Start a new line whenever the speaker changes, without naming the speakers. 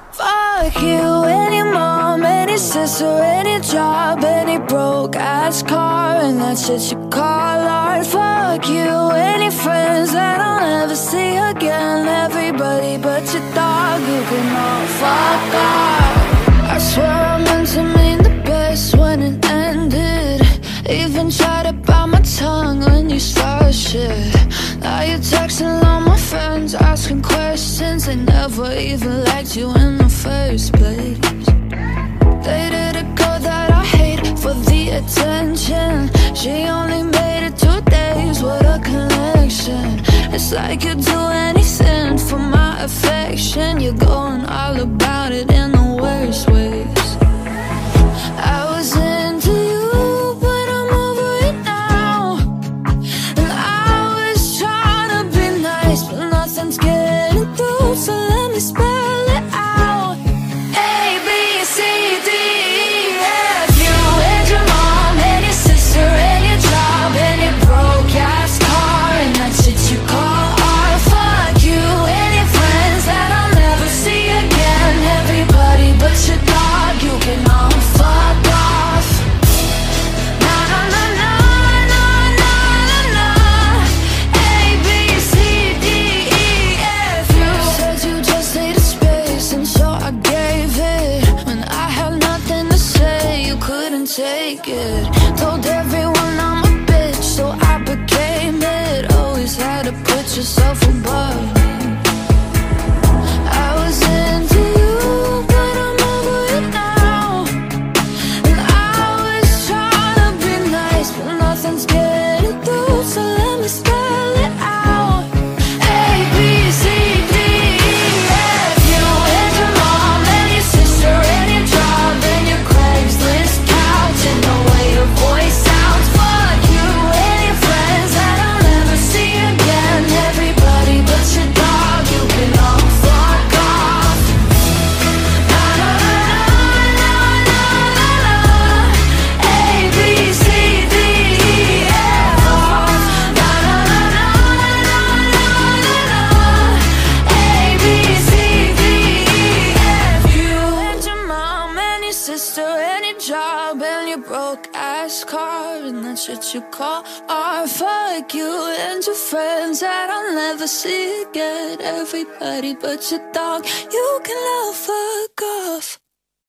Fuck you, any mom, any sister, any job, any broke-ass car, and that shit you call art. Fuck you, any friends that I'll never see again, everybody but your dog, you can all fuck off. I swear I meant to mean the best when it ended. Even tried to bite my tongue when you started shit. Now you're texting all my friends, asking questions. They never even liked you in the first place. Dated a girl that I hate for the attention. She only made it 2 days, what a connection. It's like you'd do anything for my affection. You're going all about it in the worst ways. I was into you, but I'm over it now. And I was trying to be nice, but nothing's getting through, so let me spell it out. A, B, C, D, E, F. You and your mom, and your sister, and your job, and your broke-ass car, and that shit you call art. Fuck you and your friends that I'll never see again, everybody but your dog, you can all fuck off. Na na na na na na na na. A, B, C, D, E, F. You said you just needed space, and so I gave it. When I had nothing to say, you couldn't take it. Told everyone I'm a bitch, so I became it. Always had to put yourself above me. I was into you, but I'm over it now. And I was trying to be nice, but nothing's getting through, so let me spell it out. A, B, C, D, E, F. You and your mom, and your sister, and your job, and your Craigslist couch, and the way your voice sounds. Fuck you and your friends that I'll never see again, everybody but your dog, you can all fuck off. Na na na na na na na. A, B, C, D, E, F. Na na na na na na na na. A, B, C, D, E, F. You and your mom, and your sister, and your job, and your broke-ass car, and that shit you call art. Fuck you and your friends that I'll never see again, everybody but your dog, you can all fuck off.